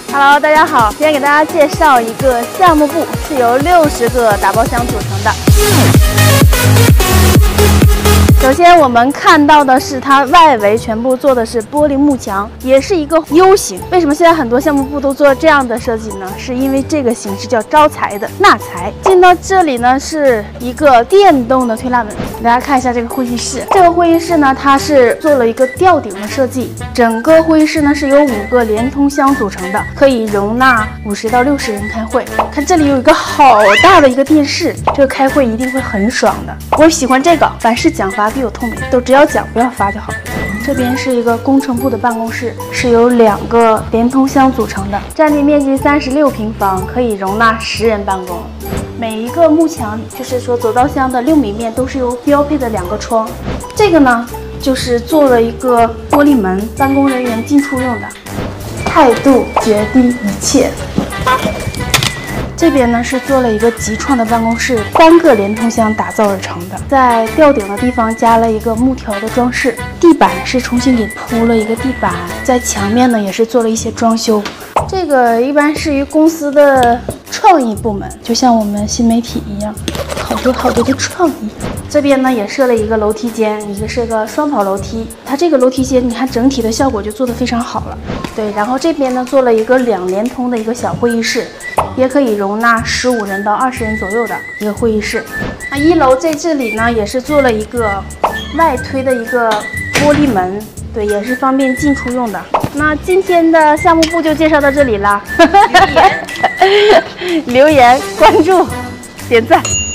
Hello， 大家好，今天给大家介绍一个项目部，是由60个打包箱组成的。首先我们看到的是它外围全部做的是玻璃幕墙，也是一个 U 型。为什么现在很多项目部都做这样的设计呢？是因为这个形式叫招财的纳财。进到这里呢是一个电动的推拉门，给大家看一下这个会议室。这个会议室呢，它是做了一个吊顶的设计，整个会议室呢是由5个连通箱组成的，可以容纳50到60人开会。看这里有一个好大的一个电视，这个开会一定会很爽的。我喜欢这个，凡是奖罚必有透明，都只要奖不要罚就好。这边是一个工程部的办公室，是由2个连通箱组成的，占地面积36平方，可以容纳10人办公。每一个幕墙，就是说走道箱的6米面都是由标配的2个窗。这个呢，就是做了一个玻璃门，办公人员进出用的。态度决定一切。这边呢是做了一个极创的办公室，3个连通箱打造而成的，在吊顶的地方加了一个木条的装饰，地板是重新给铺了一个地板，在墙面呢也是做了一些装修。这个一般是于公司的创意部门，就像我们新媒体一样，好多的创意。这边呢也设了一个楼梯间，一个是个双跑楼梯，它这个楼梯间你看整体的效果就做得非常好了。对，然后这边呢做了一个2连通的一个小会议室，也可以容纳15人到20人左右的一个会议室。那1楼在这里呢也是做了一个外推的一个玻璃门，对，也是方便进出用的。那今天的项目部就介绍到这里啦，留言、关注、点赞。